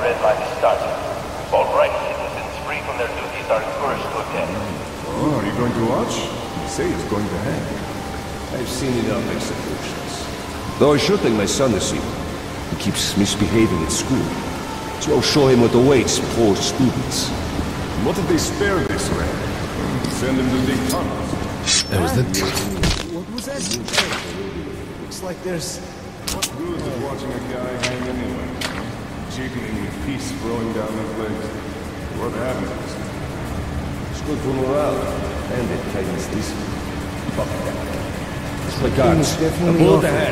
red line is started. All right citizens free from their duties are encouraged to attend. Oh, are you going to watch? You say it's going to hang. I've seen enough executions. Though I should take my son to see him. He keeps misbehaving at school. So I'll show him what awaits poor students. What if they spare this rat? Send him to dig tunnels. There's the... What was that? Looks like there's... What good is watching a guy hang anyway? Jiggling with piece throwing down his legs. What happens? It's good for morale. And it tightens discipline. Fuck that. It's the guards. A bullet ahead.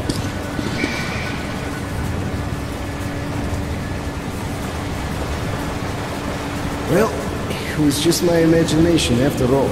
Well, it was just my imagination after all.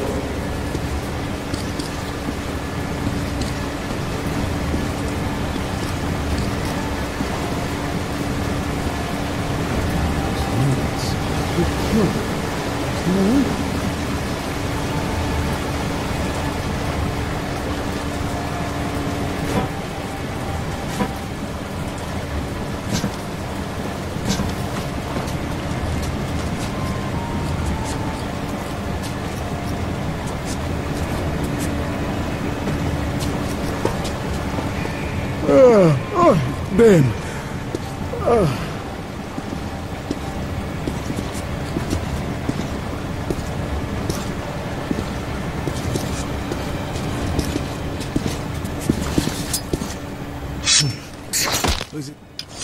Ben. Was it?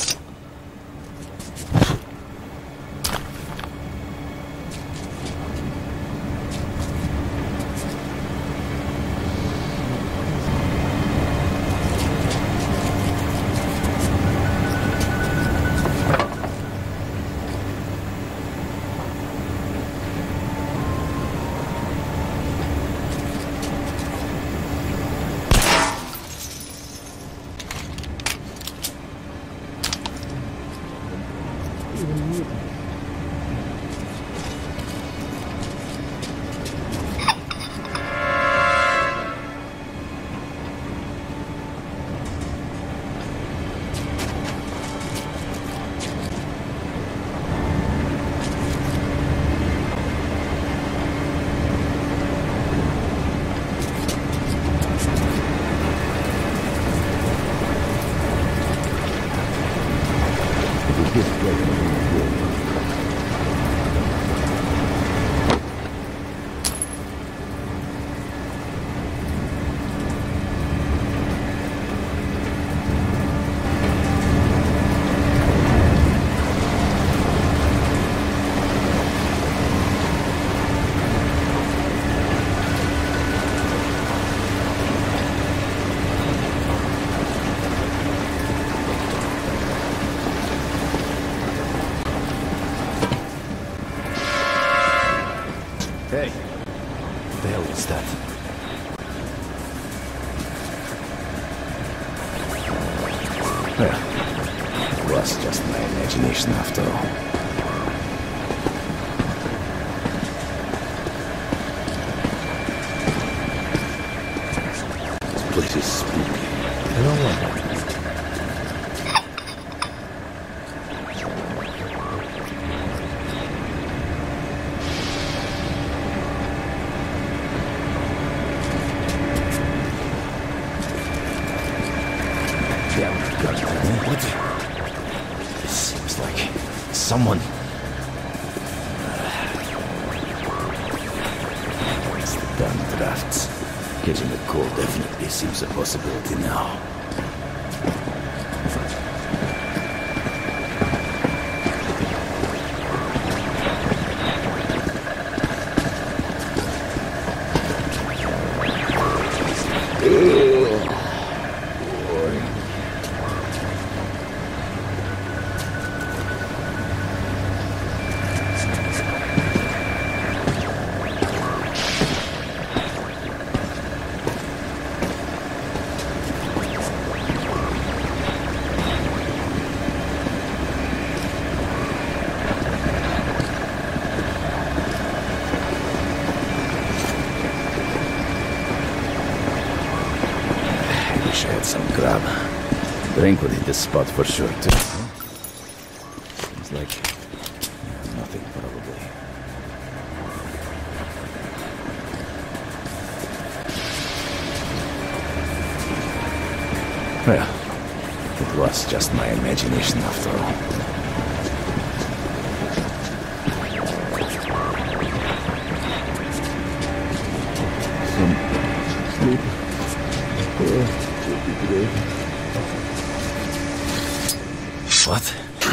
Hey, what the hell was that? Well, it was just my imagination after all. This place is spooky. I don't know. What? This seems like someone. It's the damn drafts. Catching a cold definitely seems a possibility now. I had some grub. Drink would hit the spot for sure, too. Seems like Well, it was just my imagination after all. Sleep. Would be great. What?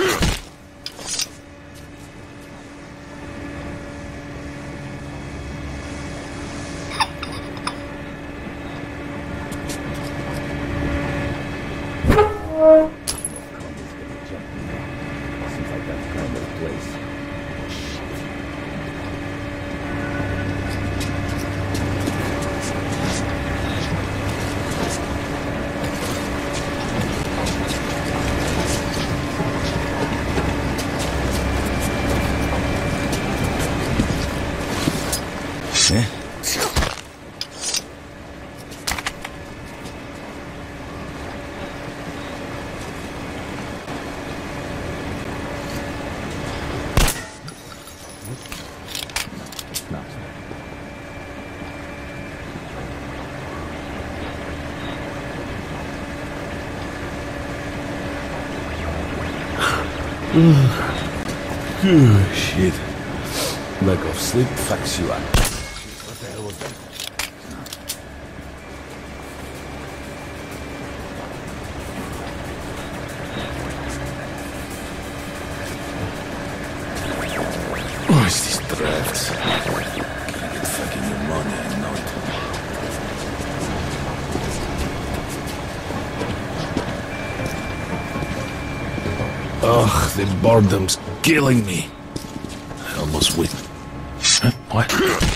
Seems like that kind of place. Eh? Shit. Lack of sleep fucks you up. What the hell was that? What is these drafts? Can't get fucking pneumonia, I know it. Ugh, the boredom's killing me. I almost went. Huh? What?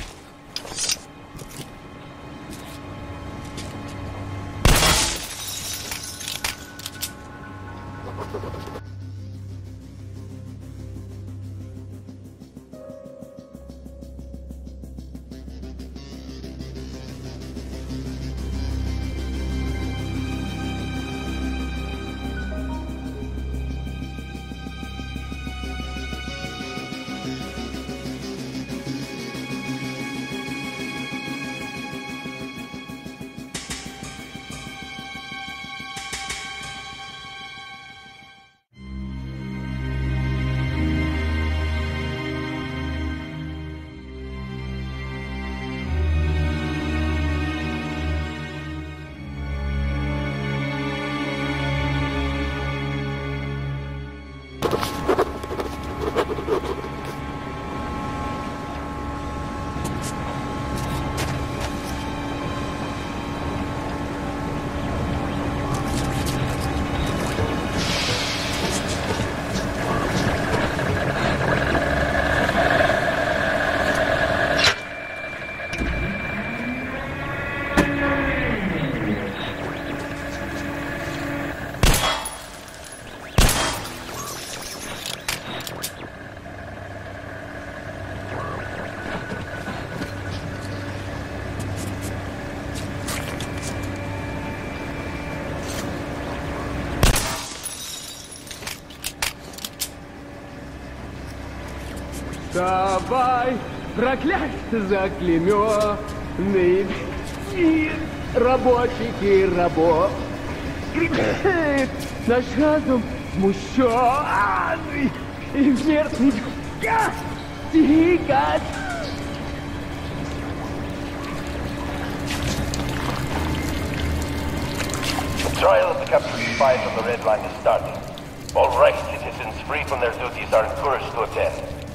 Давай, проклятье заклеменный, и рабочий рабо. Наш разум смущенный и смертный тихо. Trial of the captured spies on the Red Line is starting. All right, citizens free from their duties are encouraged to attend.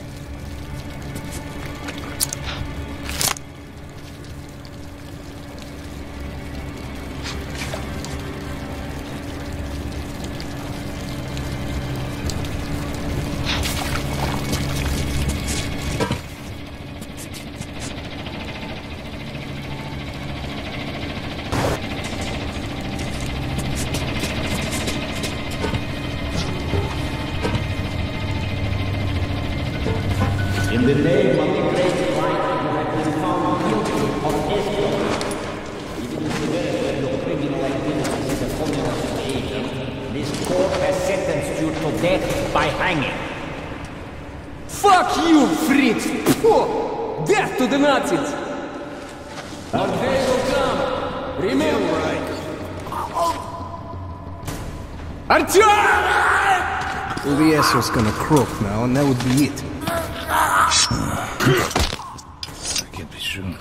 In the name of the great light, you have been found guilty of espionage. Even if you verify your criminal activities in the Communist agent, this court has sentenced you to death by hanging. Fuck you, Fritz! Pfft! Death to the Nazis! Our day will come! Remember! Артём! Well, the asshole's gonna croak now, and that would be it. I can't be sure.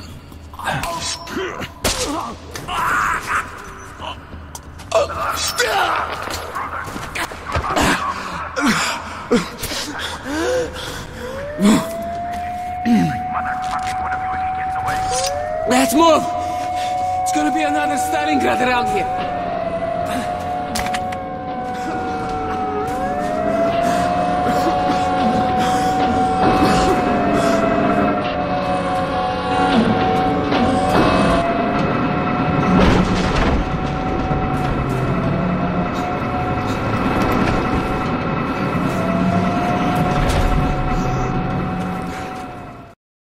Let's move! It's gonna be another Stalingrad around here.